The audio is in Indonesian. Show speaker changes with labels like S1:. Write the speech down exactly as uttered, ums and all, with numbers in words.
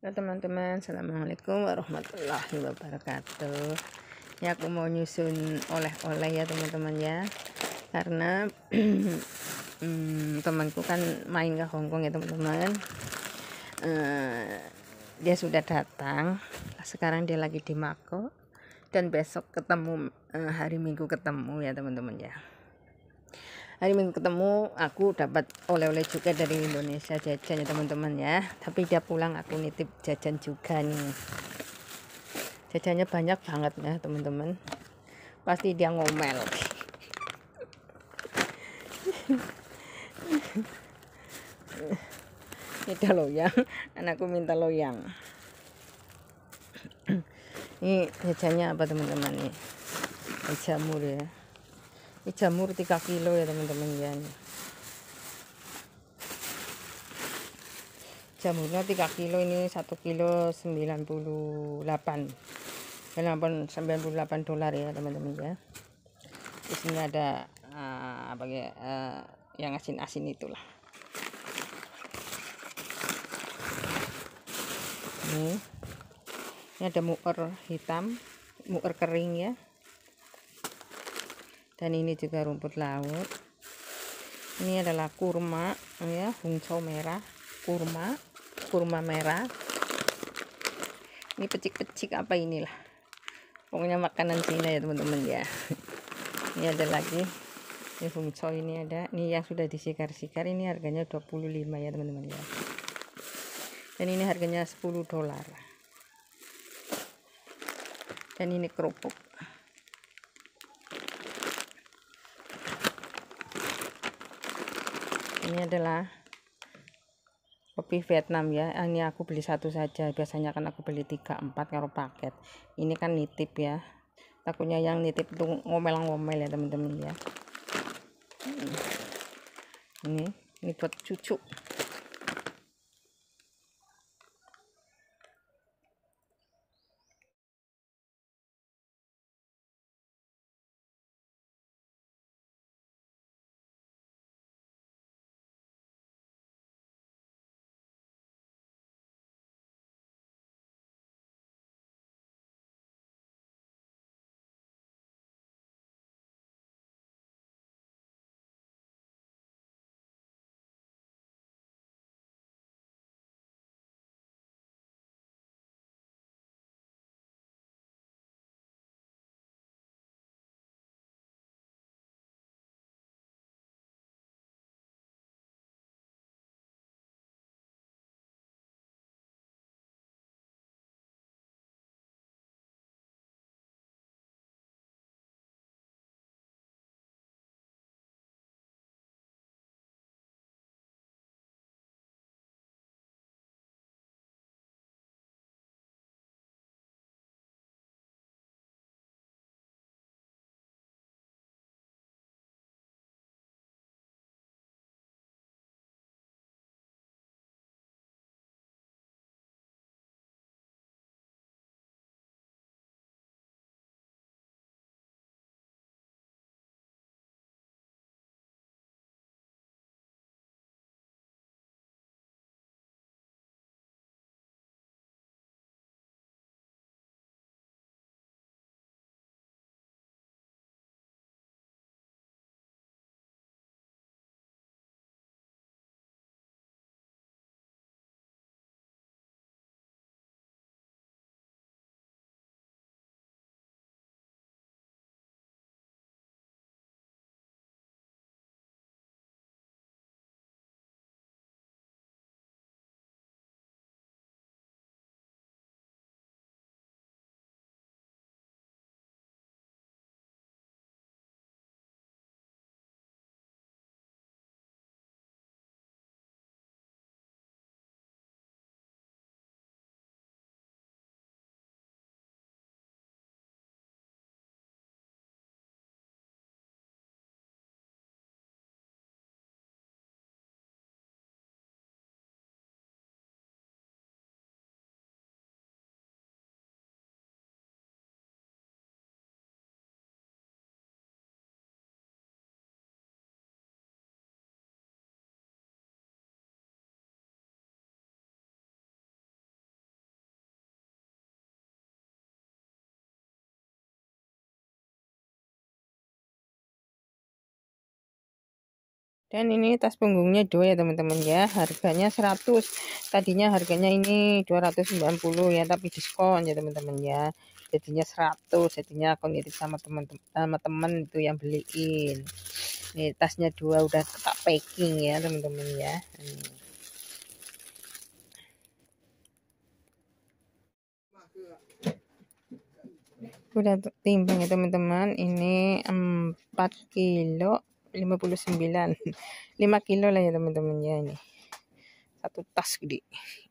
S1: Halo teman-teman, assalamualaikum warahmatullahi wabarakatuh. Ya, aku mau nyusun oleh-oleh ya teman-teman ya, karena hmm, temanku kan main ke Hongkong ya teman-teman. Uh, dia sudah datang, sekarang dia lagi di Mako, dan besok ketemu, uh, hari Minggu ketemu ya teman-teman ya. Hari Minggu ketemu, aku dapat oleh-oleh juga dari Indonesia, jajan ya teman-teman ya. Tapi dia pulang aku nitip jajan juga nih. Jajannya banyak banget ya teman-teman. Pasti dia ngomel. Ini loyang, anakku minta loyang. Ini jajannya apa teman-teman nih? Jamur ya. Ini jamur tiga kilo ya teman-teman ya. Jamurnya tiga kilo, ini satu kilo sembilan puluh delapan sembilan puluh delapan dolar ya teman-teman ya. Di sini ada uh, apa ya, uh, yang asin-asin itulah. Ini, ini ada muer hitam, muer kering ya. Dan ini juga rumput laut. Ini adalah kurma ya, hungcau merah, kurma, kurma merah. Ini pecik-pecik apa inilah. Pokoknya makanan Cina ya teman-teman ya. Ini ada lagi. Ini hungcau, ini ada. Ini yang sudah disikar-sikar, ini harganya dua puluh lima ya teman-teman ya. Dan ini harganya sepuluh dolar. Dan ini kerupuk. Ini adalah kopi Vietnam ya. Ini aku beli satu saja, biasanya kan aku beli tiga empat kalau paket. Ini kan nitip ya, takutnya yang nitip itu ngomel-ngomel ya teman-teman ya. Ini ini buat cucu. Dan ini tas punggungnya dua ya teman-teman ya, harganya seratus. Tadinya harganya ini dua ratus sembilan puluh ya, tapi diskon ya teman-teman ya. Jadinya seratus, jadinya aku ngirim sama teman-teman sama teman itu yang beliin. Nih tasnya dua udah tak packing ya teman-teman ya. Nih. Udah timbang ya teman-teman, ini empat kilo lima puluh sembilan, lima kilo lah ya teman-teman ya. Ini satu tas gede.